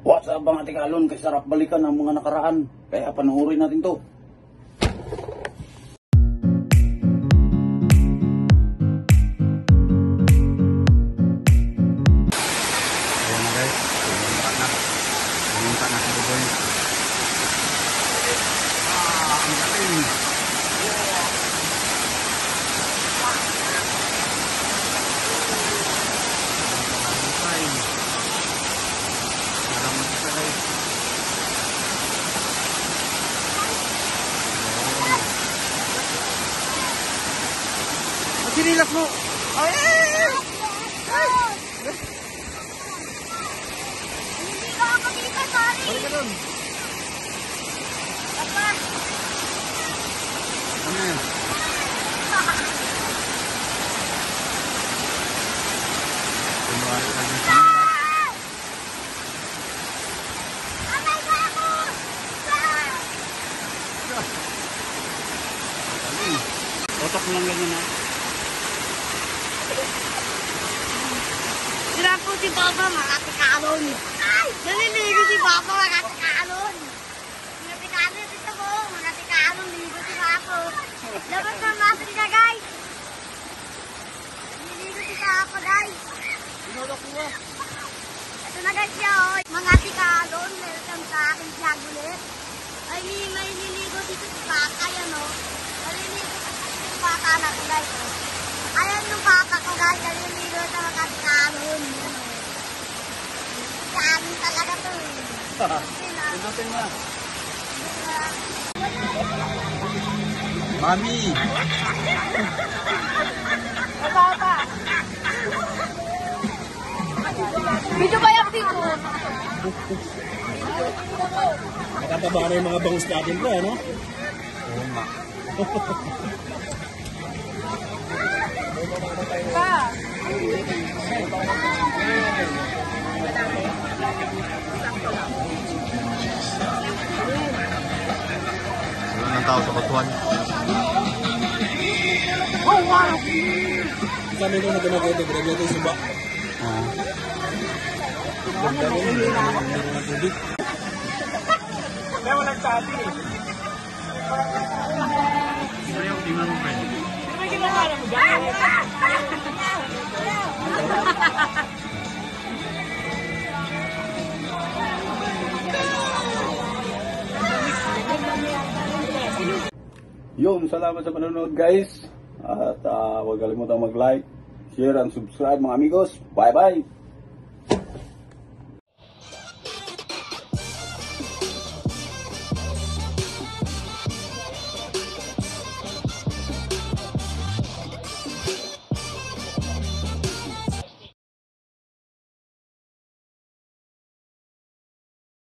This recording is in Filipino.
What's up mga tikalon, kay sarap balikan ang mga nakaraan. Kaya panoorin natin to. Ayan na guys, pumunta na si Buboy. Ang galing. Sinilas mo! Ay! Hindi ko ako dito, sorry! Balik ka dun! Papa! Ano yan? Kunwari ka ng sinilas. Amay ba ako? Galing. Otak mo lang ganyan ha. Sira po si Papa, makatikalon. Naliligo si Papa, makatikalon. Makatikalon dito po, makatikalon, ligo si Papa. Dapat na natin siya, guys. Naliligo si Papa, guys. Sinulak mo ba? Ito na guys siya, oh. Mga tikalon, welcome sa aking vlog ulit. Ay, may niligo dito si Papa, yan o. Naliligo si Papa na ko guys, oh. Ayan yung Papa ko guys, naliligo sa mga tikalon. Yan o. Sa amin talaga to eh. Pindutin mo na. Mami! Papa! Video ba yung dito? Nakataba na yung mga bangus natin po, ano? Oo nga. Pa! Siguro ng tao sa batuan. Oh wow! Kami ko na ginagawa ito yung suba. Oo. Ganda rin, meron ng tubig. Kaya walang sabi eh. Ayaw, tingnan mo friend. May ginagawa mo ba? Yun, salamat sa panonood guys. At huwag kalimutang mag-like, share, and subscribe mga amigos. Bye bye!